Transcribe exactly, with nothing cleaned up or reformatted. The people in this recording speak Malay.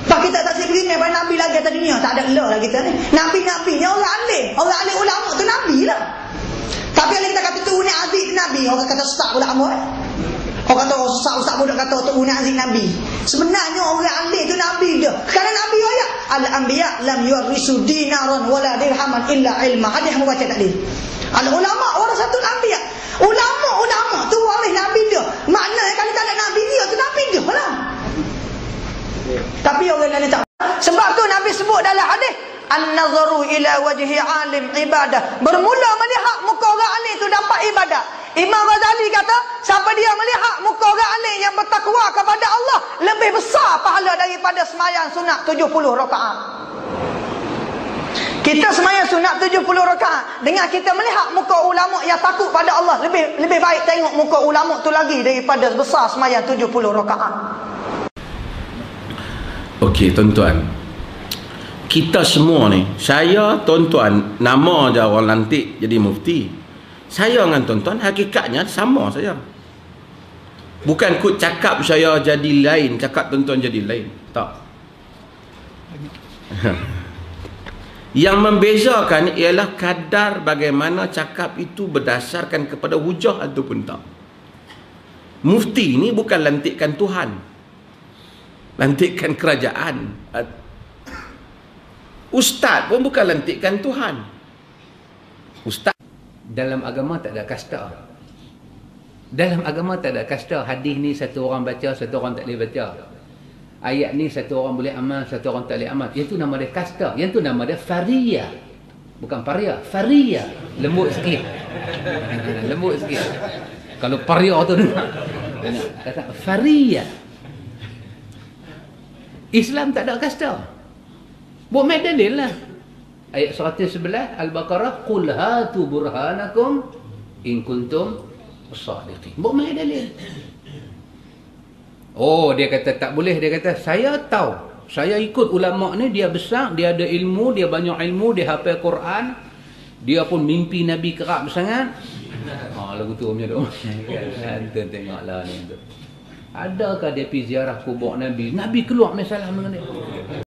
Pak kita tak siap beriman pada Nabi lagi atas dunia. Tak ada elah lah kita ni. Nabi-Nabi ni orang alim. Orang alim ulama tu Nabi lah. Tapi kalau kita kata tu ni aziz Nabi, orang kata ustaz ulama eh. Orang kata ustaz-ustaz pun kata tu ni aziz Nabi. Sebenarnya orang alim tu Nabi dia. Kerana Nabi ayat al-anbiya lam yuwarrisu dinaran wala dirhaman illa ilma. Hadis yang membaca tadi. Al-ulama warasatul anbiya. Ulama-ulama tu waris Nabi dia. Maknanya kalau tak ada Nabi dia tu Nabi dia lah. Tapi orang lain tak. Sebab tu Nabi sebut dalam hadis, an-nazaru ila wajhi alim ibadah. Bermula melihat muka orang alim tu dapat ibadah. Imam Ghazali kata, siapa dia melihat muka orang alim yang bertakwa kepada Allah, lebih besar pahala daripada sembahyang sunat tujuh puluh rakaat. Kita sembahyang sunat tujuh puluh rakaat, dengan kita melihat muka ulama yang takut pada Allah, lebih lebih baik tengok muka ulama tu lagi daripada besar sembahyang tujuh puluh rakaat. Okey tuan-tuan, kita semua ni, saya tuan-tuan nama je orang lantik jadi mufti. Saya dengan tuan-tuan hakikatnya sama saja. Bukan kut cakap saya jadi lain, cakap tuan-tuan jadi lain. Tak. Yang membezakan ialah kadar bagaimana cakap itu berdasarkan kepada hujah ataupun tak. Mufti ni bukan lantikan Tuhan, lantikan kerajaan. Ustaz pun bukan lantikan Tuhan. Ustaz dalam agama tak ada kasta. Dalam agama tak ada kasta. Hadis ni satu orang baca, satu orang tak boleh baca. Ayat ni satu orang boleh amal, satu orang tak boleh amal. Yang tu nama dia kasta. Yang tu nama dia faria. Bukan paria, faria. Lembut sikit. Lembut sikit. Kalau paria tu dengar. Kata faria. Islam tak ada kasta. Buat main dalil lah. Ayat seratus sebelas Al-Baqarah, qul hatu burhanakum in kuntum shadiqin. Buat main dalil. Oh, dia kata tak boleh. Dia kata saya tahu, saya ikut ulama ni, dia besar, dia ada ilmu, dia banyak ilmu, dia hafal Quran, dia pun mimpi Nabi kerap sangat. Ha, lagu tu punya doa. Kan tengoklah ni tu. Adakah dia pergi ziarah kubur Nabi? Nabi keluar masalah dengan dia.